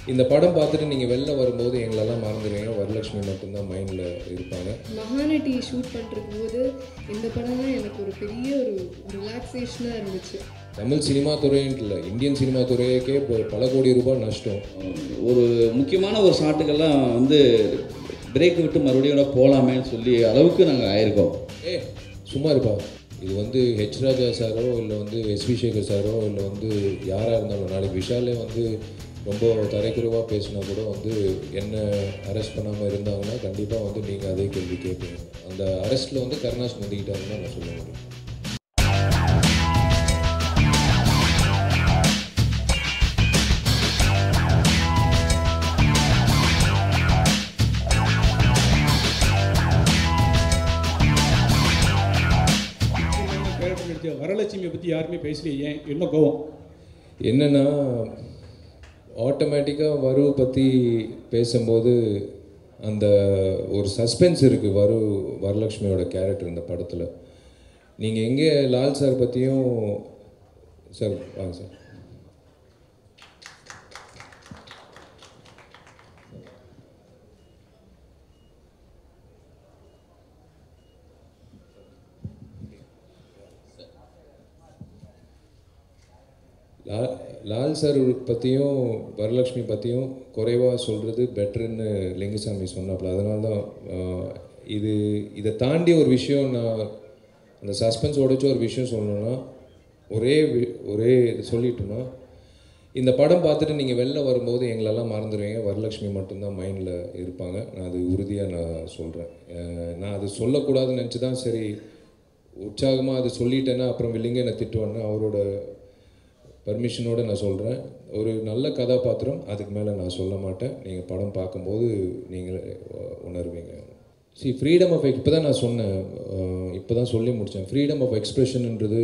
இந்த படம் பார்த்துட்டு நீங்கள் வெளில வரும்போது எங்களெல்லாம் மறந்துடுவீங்க, வரலட்சுமி மட்டும்தான் மைண்டில் இருப்பாங்க. மகாநட்டி ஷூட் பண்ணுறதுக்கு போது இந்த படம் தான் எனக்கு ஒரு பெரிய ஒரு ரிலாக்ஸேஷனாக இருந்துச்சு. தமிழ் சினிமா துறைன்ட்டு இல்லை, இந்தியன் சினிமா துறையக்கே பல கோடி ரூபாய் நஷ்டம். ஒரு முக்கியமான ஒரு ஷாட்டுக்கெல்லாம் வந்து பிரேக் விட்டு மறுபடியும் போகலாமேன்னு சொல்லி அளவுக்கு நாங்கள் ஆயிருக்கோம். சும்மா இருப்பா. இது வந்து ஹெச் ராஜா சாரோ இல்லை வந்து எஸ்வி சேகர் சாரோ இல்லை வந்து யாராக இருந்தாலும், நாளைக்கு விஷாலே வந்து ரொம்ப தரைக்குறைவாக பேசினா கூட வந்து என்ன அரெஸ்ட் பண்ணாமல் இருந்தாங்கன்னா கண்டிப்பாக வந்து நீங்கள் அதே கேள்வி கேட்பீங்க. அந்த அரெஸ்ட்டில் வந்து கருணாஸ் முந்திக்கிட்டாருன்னு தான் நான் சொல்ல முடியும். வரலட்சுமியை பற்றி யாருமே பேசலையே, ஏன் என்ன கோவம்? என்னென்னா ஆட்டோமேட்டிக்காக வரு பற்றி பேசும்போது அந்த ஒரு சஸ்பென்ஸ் இருக்குது. வரலட்சுமியோட கேரக்டர் இந்த படத்தில். நீங்கள் எங்கே லால் சார் பற்றியும் சார் வாங்க சார். லால் சார் பற்றியும் வரலட்சுமி பற்றியும் குறைவாக சொல்கிறது பெட்டருன்னு லிங்குசாமி சொன்னாப்புல. அதனால தான் இதை தாண்டி ஒரு விஷயம், நான் அந்த சஸ்பென்ஸ் உடைச்ச ஒரு விஷயம் சொல்லணுன்னா ஒரே இது சொல்லிட்டோன்னா, இந்த படம் பார்த்துட்டு நீங்கள் வெளில வரும்போது எங்களெல்லாம் மறந்துடுவீங்க, வரலட்சுமி மட்டும்தான் மைண்டில் இருப்பாங்க. நான் அது உறுதியாக நான் சொல்கிறேன். நான் அது சொல்லக்கூடாதுன்னு நினச்சி தான் சரி உற்சாகமாக அது சொல்லிட்டேன்னா அப்புறம் வில்லிங்க என்னை திட்டுவான்னு அவரோட பர்மிஷனோடு நான் சொல்கிறேன். ஒரு நல்ல கதாபாத்திரம், அதுக்கு மேலே நான் சொல்ல மாட்டேன். நீங்கள் படம் பார்க்கும்போது நீங்கள் உணர்வீங்க. ஃப்ரீடம் ஆஃப் இப்போ தான் நான் சொன்னேன், இப்போ தான் சொல்லி முடித்தேன். ஃப்ரீடம் ஆஃப் எக்ஸ்ப்ரெஷன்ன்றது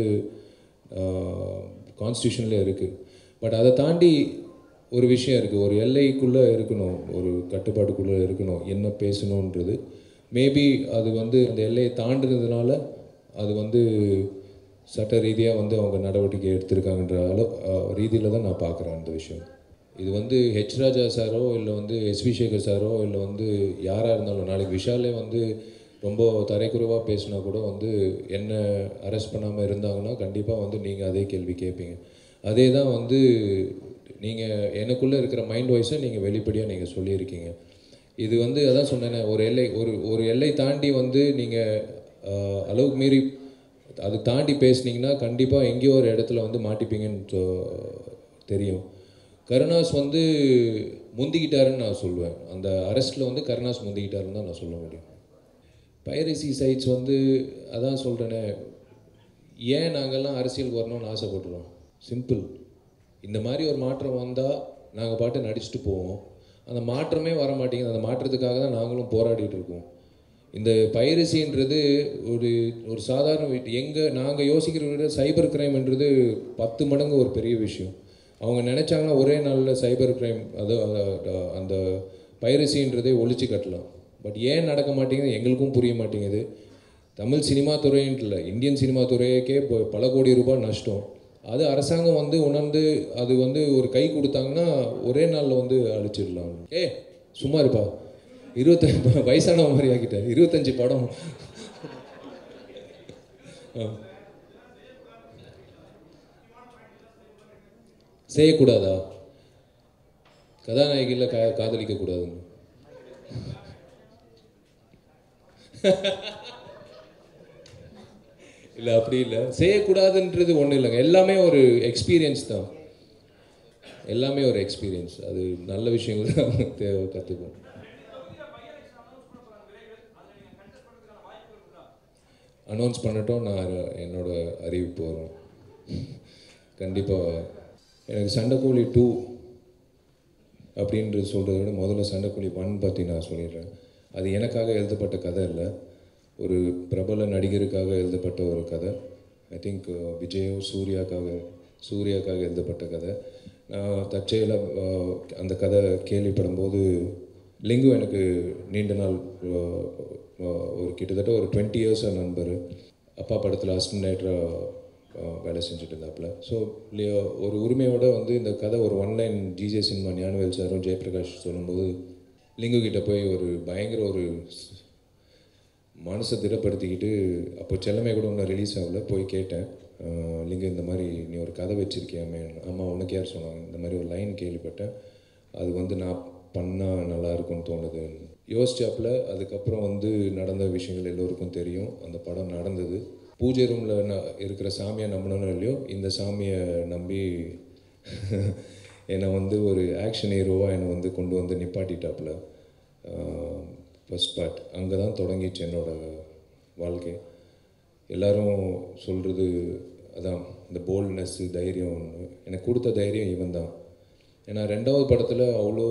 கான்ஸ்டியூஷனில் இருக்குது. பட் அதை தாண்டி ஒரு விஷயம் இருக்குது, ஒரு எல்லைக்குள்ளே இருக்கணும், ஒரு கட்டுப்பாட்டுக்குள்ளே இருக்கணும் என்ன பேசணுன்றது. மேபி அது வந்து அந்த எல்லையை தாண்டினதுனால அது வந்து சட்ட ரீதியாக வந்து அவங்க நடவடிக்கை எடுத்திருக்காங்கன்ற ரீதியில் தான் நான் பார்க்குறேன் அந்த விஷயம். இது வந்து ஹெச் ராஜா சாரோ இல்லை வந்து எஸ்வி சேகர் சாரோ இல்லை வந்து யாராக இருந்தாலும், நாளைக்கு விஷாலே வந்து ரொம்ப தரைக்குறைவாக பேசினா கூட வந்து என்ன அரெஸ்ட் பண்ணாமல் இருந்தாங்கன்னா கண்டிப்பாக வந்து நீங்கள் அதே கேள்வி கேட்பீங்க. அதே தான் வந்து நீங்கள் எனக்குள்ளே இருக்கிற மைண்ட் வாய்ஸை நீங்கள் வெளிப்படையாக நீங்கள் சொல்லியிருக்கீங்க. இது வந்து அதான் சொன்னேன்னே, ஒரு எல்லை தாண்டி வந்து நீங்கள் அளவுக்கு மீறி அது தாண்டி பேசுனீங்கன்னா கண்டிப்பாக எங்கேயோ ஒரு இடத்துல வந்து மாட்டிப்பீங்கன்னு தெரியும். கருணாஸ் வந்து முந்திக்கிட்டாருன்னு நான் சொல்லுவேன். அந்த அரெஸ்ட்டில் வந்து கருணாஸ் முந்திக்கிட்டாருன்னு தான் நான் சொல்ல முடியும். பைரசி சைட்ஸ் வந்து அதான் சொல்கிறேனே, ஏன் நாங்கள்லாம் அரசியல் வரணும்னு ஆசைப்படுறோம்? சிம்பிள். இந்த மாதிரி ஒரு மாற்றம் வந்தால் நாங்கள் பாட்டு நடிச்சுட்டு போவோம். அந்த மாற்றமே வர மாட்டேங்குது. அந்த மாற்றத்துக்காக தான் நாங்களும் போராடிட்டு இருக்கோம். இந்த பைரசின்றது ஒரு சாதாரண நாங்கள் யோசிக்கிற விட சைபர் கிரைம்ன்றது 10 மடங்கு ஒரு பெரிய விஷயம். அவங்க நினச்சாங்கன்னா ஒரே நாளில் சைபர் கிரைம் அந்த பைரசின்றதே ஒழிச்சு கட்டலாம். பட் ஏன் நடக்க மாட்டேங்குது எங்களுக்கும் புரிய மாட்டேங்குது. தமிழ் சினிமா துறைன்ட்டு இல்லை, இந்தியன் சினிமா துறையக்கே பல கோடி ரூபாய் நஷ்டம். அது அரசாங்கம் வந்து உணர்ந்து அது வந்து ஒரு கை கொடுத்தாங்கன்னா ஒரே நாளில் வந்து அழிச்சிடலாம். சும்மா இருப்பா. 25 வயசான மாதிரி ஆகிட்டேன். 25 படம் செய்யக்கூடாதா? கதாநாயகியில் காதலிக்க கூடாதுன்னு இல்லை, அப்படி இல்லை. செய்யக்கூடாதுன்றது ஒன்றும் இல்லைங்க. எல்லாமே ஒரு எக்ஸ்பீரியன்ஸ் தான். எல்லாமே ஒரு எக்ஸ்பீரியன்ஸ். அது நல்ல விஷயங்கள் தான் கற்றுக்கும். அனௌன்ஸ் பண்ணட்டும், நான் என்னோடய அறிவிப்பு வரும் கண்டிப்பாக. எனக்கு சண்டைக்கோழி 2 அப்படின்றது சொல்கிறத விட முதல்ல சண்டைக்கோழி 1 பற்றி நான் சொல்லிடுறேன். அது எனக்காக எழுதப்பட்ட கதை இல்லை, ஒரு பிரபல நடிகருக்காக எழுதப்பட்ட ஒரு கதை. ஐ திங்க் விஜயோ சூர்யாக்காக எழுதப்பட்ட கதை. நான் தற்செயலாக அந்த கதை கேள்விப்படும்போது லிங்கு எனக்கு நீண்ட நாள் ஒரு கிட்டத்தட்ட ஒரு 20 இயர்ஸாக நண்பர். அப்பா படத்தில் அசிஸ்டன்ட் டைரக்டராக வேலை செஞ்சுட்டு இருந்தாப்புல. ஸோ ஒரு உரிமையோடு வந்து இந்த கதை ஒரு ஒன்லைன் ஜிஜே சினிமா ஞானவேல் சாரும் ஜெயபிரகாஷ் சொல்லும்போது லிங்கு கிட்ட போய் ஒரு பயங்கர ஒரு மனசை திடப்படுத்திக்கிட்டு, அப்போ செல்லமே கூட ஒன்றும் ரிலீஸ் ஆகல, போய் கேட்டேன், லிங்கு இந்த மாதிரி நீ ஒரு கதை வச்சுருக்கியாமே. ஆமாம், உனக்கு யார் சொன்னாங்க, இந்த மாதிரி ஒரு லைன் கேள்விப்பட்டேன், அது வந்து நான் பண்ணால் நல்லா இருக்கும்னு தோணுது யோசிச்சாப்புல. அதுக்கப்புறம் வந்து நடந்த விஷயங்கள் எல்லோருக்கும் தெரியும். அந்த படம் நடந்தது. பூஜை ரூமில் இருக்கிற சாமியை நம்பினோன்னு இல்லையோ, இந்த சாமியை நம்பி என்னை வந்து ஒரு ஆக்ஷன் ஹீரோவாக என்னை வந்து கொண்டு வந்து நிப்பாட்டிட்டாப்புல. ஃபஸ்ட் பார்ட் அங்கே தான் தொடங்கிச்சு என்னோடய வாழ்க்கை. எல்லோரும் சொல்கிறது அதான், இந்த போல்ட்னஸ்ஸு, தைரியம். ஒன்று எனக்கு கொடுத்த தைரியம் இவன் தான். ஏன்னா 2வது படத்தில் அவ்வளோ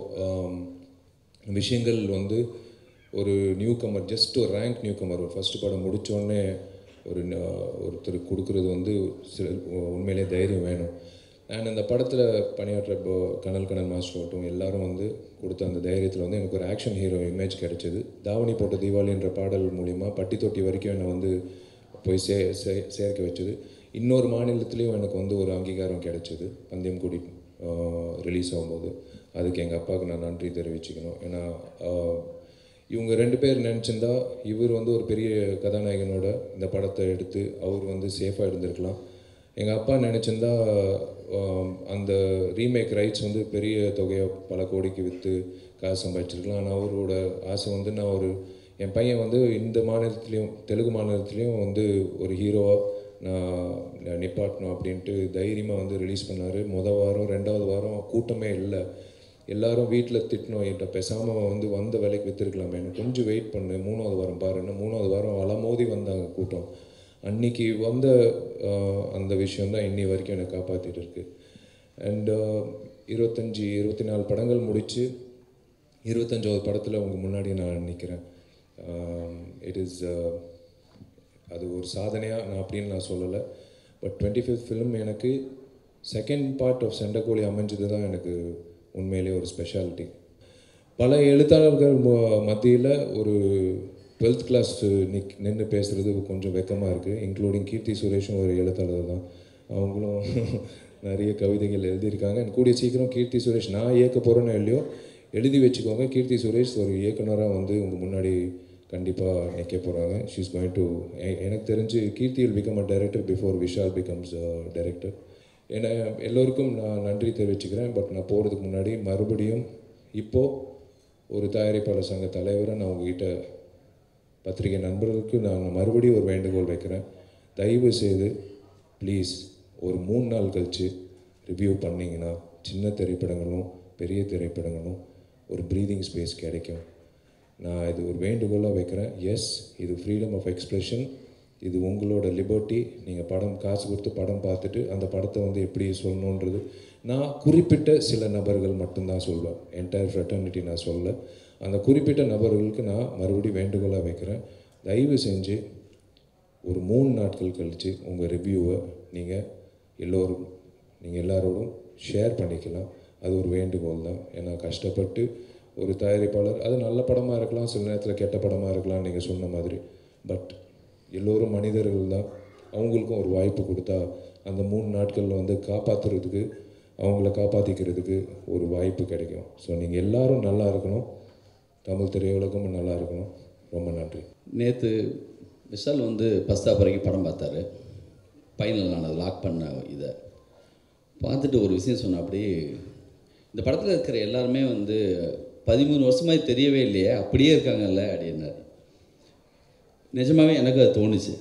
விஷயங்கள் வந்து ஒரு நியூ கமர், ஜஸ்ட் ஒரு ரேங்க் நியூ கமர், ஒரு ஃபஸ்ட்டு படம் முடித்தோடனே ஒருத்தர் கொடுக்குறது வந்து உண்மையிலே தைரியம் வேணும். அண்ட் அந்த படத்தில் பணியாற்ற கனல் மாஸ்டர் ஆகட்டும், எல்லோரும் வந்து கொடுத்த அந்த தைரியத்தில் வந்து எனக்கு ஒரு ஆக்ஷன் ஹீரோ இமேஜ் கிடைச்சிது. தாவணி போட்ட தீபாவளி என்ற பாடல் மூலிமா பட்டி தொட்டி வரைக்கும் என்னை வந்து போய் சேர்க்க வச்சுது. இன்னொரு மாநிலத்துலேயும் எனக்கு வந்து ஒரு அங்கீகாரம் கிடைச்சிது பந்தயம் கூடி ரிலீஸ் ஆகும்போது. அதுக்கு எங்கள் அப்பாவுக்கு நான் நன்றி தெரிவிச்சுக்கணும். ஏன்னா இவங்க 2 பேர் நினச்சிருந்தா இவர் வந்து ஒரு பெரிய கதாநாயகனோட இந்த படத்தை எடுத்து அவர் வந்து சேஃபாக இருந்திருக்கலாம். எங்கள் அப்பா நினச்சிருந்தா அந்த ரீமேக் ரைட்ஸ் வந்து பெரிய தொகையாக பல கோடிக்கு விற்று காசு சம்பாதிச்சிருக்கலாம். ஆனால் அவரோட ஆசை வந்து நான் என் பையன் வந்து இந்த மாநிலத்துலேயும் தெலுங்கு மாநிலத்துலேயும் வந்து ஒரு ஹீரோவாக நான் நிப்பாட்டணும் அப்படின்ட்டு தைரியமாக வந்து ரிலீஸ் பண்ணார். வாரம் 2வது வாரம் கூட்டமே இல்லை. எல்லோரும் வீட்டில் திட்டணும், என்கிட்ட பேசாமல் வந்து வந்த வேலைக்கு விற்றுருக்கலாமே, எனக்கு கொஞ்சம் வெயிட் பண்ணு, 3வது வாரம் பாருன்னு. 3வது வாரம் அலமோதி வந்தாங்க கூட்டம். அன்றைக்கி வந்த அந்த விஷயந்தான் இன்னி வரைக்கும் என்னை காப்பாற்றிட்டு இருக்குது. அண்டு 24 படங்கள் முடித்து 25வது படத்தில் உங்கள் முன்னாடி நான் நிற்கிறேன். இட் இஸ் அது ஒரு சாதனையாக நான் அப்படின்னு நான் சொல்லலை. பட் 25th ஃபிலிம் எனக்கு செகண்ட் பார்ட் ஆஃப் செண்டக்கோழி அமைஞ்சது தான் எனக்கு உண்மையிலே ஒரு ஸ்பெஷாலிட்டி. பல எழுத்தாளர்கள் மத்தியில் ஒரு 12th கிளாஸ் நின்று பேசுகிறது கொஞ்சம் வெக்கமாக இருக்குது. இன்க்ளூடிங் கீர்த்தி சுரேஷும் ஒரு எழுத்தாளர் தான். அவங்களும் நிறைய கவிதைகள் எழுதியிருக்காங்க. கூடிய சீக்கிரம் கீர்த்தி சுரேஷ் நான் இயக்க போகிறேன்னு இல்லையோ எழுதி வச்சுக்கோங்க, கீர்த்தி சுரேஷ் ஒரு இயக்குனராக வந்து உங்கள் முன்னாடி கண்டிப்பாக நிற்க போகிறாங்க. ஷீ இஸ் கோயிங் டு, எனக்கு தெரிஞ்சு Keerthi will become a director before Vishal becomes director. ஏன்னா எல்லோருக்கும் நான் நன்றி தெரிவிச்சுக்கிறேன். பட் நான் போகிறதுக்கு முன்னாடி மறுபடியும் இப்போது ஒரு தயாரிப்பாளர் சங்க தலைவரை நான் உங்ககிட்ட பத்திரிகை நண்பர்களுக்கு நான் மறுபடியும் ஒரு வேண்டுகோள் வைக்கிறேன். தயவு செய்து ப்ளீஸ் ஒரு 3 நாள் கழித்து ரிவ்யூ பண்ணிங்கன்னா சின்ன திரைப்படங்களும் பெரிய திரைப்படங்களும் ஒரு ப்ரீதிங் ஸ்பேஸ் கிடைக்கும். நான் இது ஒரு வேண்டுகோளாக வைக்கிறேன். எஸ், இது ஃப்ரீடம் ஆஃப் எக்ஸ்ப்ரெஷன், இது உங்களோட லிபர்ட்டி. நீங்கள் படம் காசு கொடுத்து படம் பார்த்துட்டு அந்த படத்தை வந்து எப்படி சொல்லணுன்றது நான் குறிப்பிட்ட சில நபர்கள் மட்டும்தான் சொல்வேன். என்டையர் ஃப்ரெட்டர்னிட்டி நான் சொல்ல. அந்த குறிப்பிட்ட நபர்களுக்கு நான் மறுபடியும் வேண்டுகோளாக வைக்கிறேன். தயவு செஞ்சு ஒரு 3 நாட்கள் கழித்து உங்கள் ரிவ்யூவை நீங்கள் எல்லாரோடும் ஷேர் பண்ணிக்கலாம். அது ஒரு வேண்டுகோள் தான். ஏன்னா கஷ்டப்பட்டு ஒரு தயாரிப்பாளர், அது நல்ல படமாக இருக்கலாம், சில நேரத்தில் கெட்ட படமாக இருக்கலாம் நீங்கள் சொன்ன மாதிரி. பட் எல்லோரும் மனிதர்கள் தான். அவங்களுக்கும் ஒரு வாய்ப்பு கொடுத்தா அந்த 3 நாட்களில் வந்து காப்பாற்றுறதுக்கு, அவங்கள காப்பாற்றிக்கிறதுக்கு ஒரு வாய்ப்பு கிடைக்கும். ஸோ நீங்கள் எல்லோரும் நல்லா இருக்கணும், தமிழ் திரையுலகமும் நல்லா இருக்கணும். ரொம்ப நன்றி. நேற்று விஷால் வந்து பஸ்தா வரைக்கும் படம் பார்த்தாரு. ஃபைனல் நான் அதை லாக் பண்ண இதை பார்த்துட்டு ஒரு விஷயம் சொன்ன, அப்படி இந்த படத்தில் இருக்கிற எல்லாருமே வந்து 13 வருஷமாக தெரியவே இல்லையே, அப்படியே இருக்காங்கல்ல அப்படின்னாரு. நிஜமாகவே எனக்கு அது தோணுச்சு.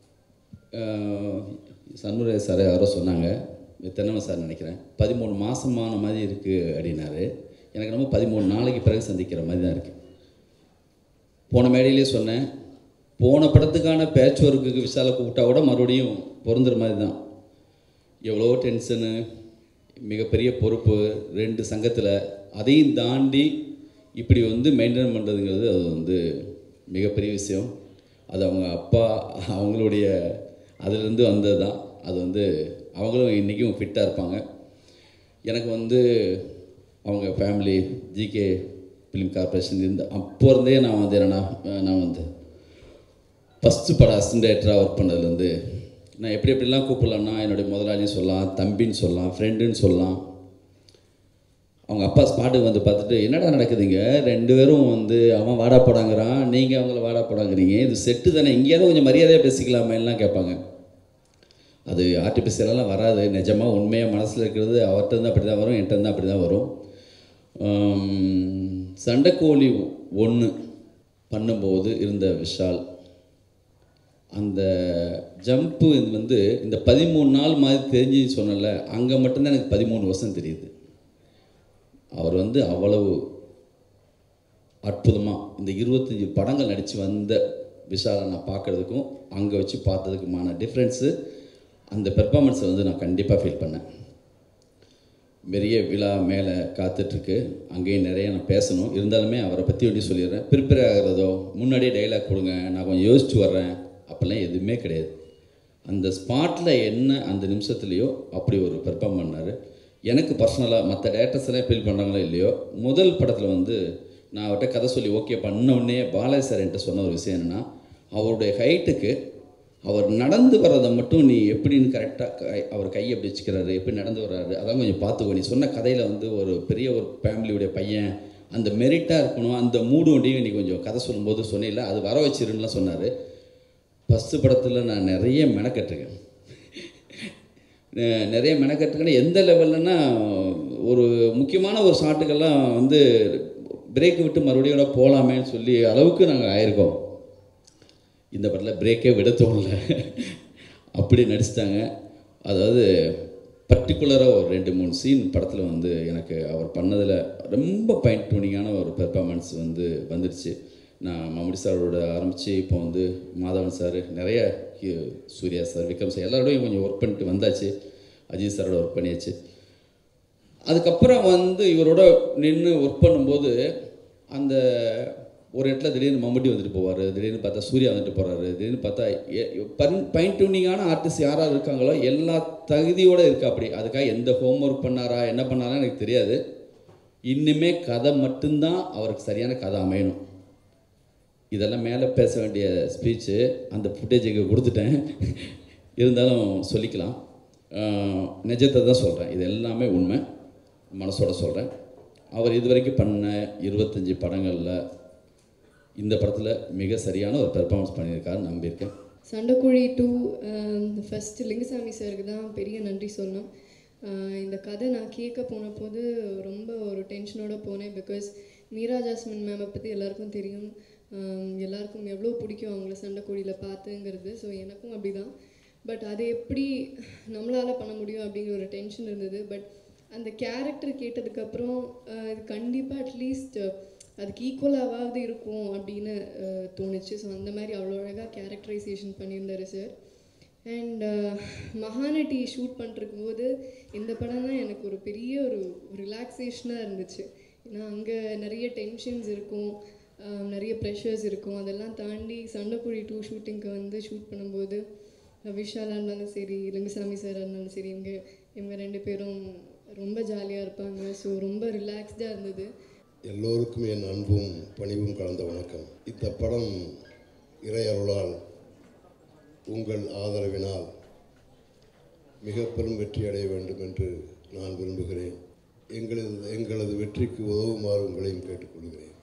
சண்முக சார் யாரோ சொன்னாங்க, தென்னம சார் நினைக்கிறேன், 13 மாதமான மாதிரி இருக்குது அப்படின்னாரு. எனக்கு நம்ம 13 நாளைக்கு பிறகு சந்திக்கிற மாதிரி தான் இருக்குது. போன மேடையிலே சொன்னேன், போன படத்துக்கான பேட்ச் ஒர்க்குக்கு விஷாலை கூப்பிட்டா கூட மறுபடியும் பொருந்துற மாதிரி தான். எவ்வளோ டென்ஷனு, மிகப்பெரிய பொறுப்பு 2 சங்கத்தில், அதையும் தாண்டி இப்படி வந்து மெயின்டைன் பண்ணுறதுங்கிறது அது வந்து மிகப்பெரிய விஷயம். அது அவங்க அப்பா அவங்களுடைய அதிலிருந்து வந்தது தான். அது வந்து அவங்களும் இன்றைக்கும் ஃபிட்டாக இருப்பாங்க. எனக்கு வந்து அவங்க ஃபேமிலி ஜிகே ஃபிலிம் கார்பரேஷன் இருந்து அப்போ இருந்தே நான் வந்து என்னென்னா, நான் வந்து ஃபஸ்ட்டு படம் அசிஸ்டன்ட் டைரக்டராக ஒர்க் பண்ணதுலேருந்து நான் எப்படிலாம் கூப்பிடலான்னா என்னுடைய முதலாளின்னு சொல்லலாம், தம்பின்னு சொல்லலாம், ஃப்ரெண்டுன்னு சொல்லலாம். அவங்க அப்பா ஸ்பாட்டுக்கு வந்து பார்த்துட்டு என்னடா நடக்குதுங்க, 2 பேரும் வந்து அவன் வாடா போடாங்கிறான், நீங்கள் அவங்கள வாடா போடாங்கிறீங்க, இது செட்டு தானே, இங்கேயாவது கொஞ்சம் மரியாதையாக பேசிக்கலாமேலாம் கேட்பாங்க. அது ஆர்டிஃபிஷியலெலாம் வராது, நிஜமாக உண்மையாக மனசில் இருக்கிறது அவர்கிட்ட இருந்து அப்படி தான் வரும், என்கிட்ட இருந்து அப்படி தான் வரும். சண்டைக்கோழி 1 பண்ணும்போது இருந்த விஷால், அந்த ஜம்ப்பு வந்து இந்த 13 நாள் மாதிரி தெரிஞ்சு சொன்னல, அங்கே மட்டும்தான் எனக்கு 13 வருஷம் தெரியுது. அவர் வந்து அவ்வளவு அற்புதமாக இந்த 25 படங்கள் நடித்து வந்த விஷாலை நான் பார்க்குறதுக்கும் அங்கே வச்சு பார்த்ததுக்குமான டிஃப்ரென்ஸு, அந்த பெர்ஃபார்மன்ஸை வந்து நான் கண்டிப்பாக ஃபீல் பண்ணேன். பெரிய விழா மேலே காத்துட்ருக்கு, அங்கேயும் நிறைய நான் பேசணும். இருந்தாலுமே அவரை பற்றி ஒட்டி சொல்லிடுறேன். ப்ரிப்பேர் ஆகிறதோ, முன்னாடியே டைலாக் கொடுங்க, நான் கொஞ்சம் யோசிச்சு வர்றேன், அப்போல்லாம் எதுவுமே கிடையாது. அந்த ஸ்பாட்டில் என்ன அந்த நிமிஷத்துலேயோ அப்படி ஒரு பெர்ஃபார்ம் பண்ணார். எனக்கு பர்சனலாக மற்ற டேரக்டர்ஸ் எல்லாம் ஃபீல் பண்ணுறாங்களோ இல்லையோ, முதல் படத்தில் வந்து நான் அவர்கிட்ட கதை சொல்லி ஓகே பண்ண உடனே பாலாஜி சார் என்கிட்ட சொன்ன ஒரு விஷயம் என்னென்னா, அவருடைய ஹைட்டுக்கு அவர் நடந்து வர்றதை மட்டும் நீ எப்படின்னு கரெக்டாக அவர் கையை எப்படி வச்சுக்கிறாரு, எப்படி நடந்து வர்றாரு, அதான் கொஞ்சம் பார்த்துக்கோ. நீ சொன்ன கதையில் வந்து ஒரு பெரிய ஒரு ஃபேமிலியுடைய பையன், அந்த மெரிட்டாக இருக்கணும், அந்த மூடு ஒன்றையும் நீ கொஞ்சம் கதை சொல்லும்போது சொன்னில்ல, அது வர வச்சிருன்னுலாம் சொன்னார். ஃபஸ்ட்டு படத்தில் நான் நிறைய மெனக்கட்டுருக்கேன். நிறைய மெனக்கட்டுருக்கேன்னா எந்த லெவல்லன்னா, ஒரு முக்கியமான ஒரு ஷாட்டுக்கெல்லாம் வந்து பிரேக் விட்டு மறுபடியும் போகலாமேன்னு சொல்லி அளவுக்கு நாங்கள் ஆயிருக்கோம். இந்த படத்தில் பிரேக்கே விட தோணல, அப்படி நடிச்சிட்டாங்க. அதாவது பர்டிகுலராக ஒரு 2-3 சீன் படத்தில் வந்து எனக்கு அவர் பண்ணதில் ரொம்ப பாயிண்ட் டூனிங்கான ஒரு பெர்ஃபார்மன்ஸ் வந்து வந்துடுச்சு. நான் மம்முட்டி சாரோட ஆரம்பித்து இப்போ வந்து மாதவன் சார், நிறைய சூர்யா சார், விக்ரம் சார் எல்லாரோடையும் கொஞ்சம் ஒர்க் பண்ணிட்டு வந்தாச்சு. அஜித் சாரோட ஒர்க் பண்ணியாச்சு. அதுக்கப்புறம் வந்து இவரோட நின்று ஒர்க் பண்ணும்போது அந்த ஒரு இடத்துல திடீர்னு மம்முட்டி வந்துட்டு போவார், திடீர்னு பார்த்தா சூர்யா வந்துட்டு போகிறாரு, திடீர்னு பார்த்தா பாயிண்ட் டூனிங்கான ஆர்டிஸ்ட் யாராக இருக்காங்களோ எல்லா தகுதியோடு இருக்கா. அப்படி அதுக்காக எந்த ஹோம்ஒர்க் பண்ணாரா என்ன பண்ணாரா எனக்கு தெரியாது. இன்னுமே கதை மட்டும்தான் அவருக்கு சரியான கதை அமையணும். இதெல்லாம் மேலே பேச வேண்டிய ஸ்பீச்சு அந்த ஃபுட்டேஜுக்கு கொடுத்துட்டேன், இருந்தாலும் சொல்லிக்கலாம். நிஜத்தை தான் சொல்கிறேன், இது எல்லாமே உண்மை, மனசோட சொல்கிறேன். அவர் இது வரைக்கும் பண்ண 25 படங்களில் இந்த படத்தில் மிக சரியான ஒரு பெர்ஃபார்மன்ஸ் பண்ணியிருக்காருன்னு நம்பியிருக்கேன். சண்டைக்கோழி 2 ஃபஸ்ட்டு லிங்குசாமி சாருக்கு தான் பெரிய நன்றி சொல்லணும். இந்த கதை நான் கேட்க போன போது ரொம்ப ஒரு டென்ஷனோடு போனேன். பிகாஸ் மீரா ஜாஸ்மின் மேமை பற்றி எல்லாருக்கும் தெரியும், எல்லாருக்கும் எவ்வளோ பிடிக்கும் அவங்கள சண்டைக்கோழியில் பார்த்துங்கிறது. ஸோ எனக்கும் அப்படி தான். பட் அதை எப்படி நம்மளால் பண்ண முடியும் அப்படிங்கிற ஒரு டென்ஷன் இருந்தது. பட் அந்த கேரக்டர் கேட்டதுக்கப்புறம் இது கண்டிப்பாக அட்லீஸ்ட் அதுக்கு ஈக்குவலாவது இருக்கும் அப்படின்னு தோணுச்சு. ஸோ அந்த மாதிரி அவ்வளோ அழகாக கேரக்டரைசேஷன் பண்ணியிருந்தார் சார். அண்ட் மகாநட்டி ஷூட் பண்ணிருக்கும் போது இந்த படம் தான் எனக்கு ஒரு பெரிய ஒரு ரிலாக்ஸேஷனாக இருந்துச்சு. ஏன்னா அங்கே நிறைய டென்ஷன்ஸ் இருக்கும், நிறைய ப்ரெஷர்ஸ் இருக்கும். அதெல்லாம் தாண்டி சண்டைக்கோழி 2 ஷூட்டிங்க்கு வந்து ஷூட் பண்ணும்போது விஷாலாக இருந்தாலும் சரி, லிங்குசாமி சாராக இருந்தாலும் சரி, இவங்க 2 பேரும் ரொம்ப ஜாலியாக இருப்பாங்க. ஸோ ரொம்ப ரிலாக்ஸ்டாக இருந்தது. எல்லோருக்கும் என் அன்பும் பணிவும் கலந்த வணக்கம். இந்த படம் இறை அருளால் உங்கள் ஆதரவினால் மிக பெரும் வெற்றி அடைய வேண்டும் என்று நான் விரும்புகிறேன். எங்களது வெற்றிக்கு உதவுமாறு உங்களையும் கேட்டுக்கொள்கிறேன்.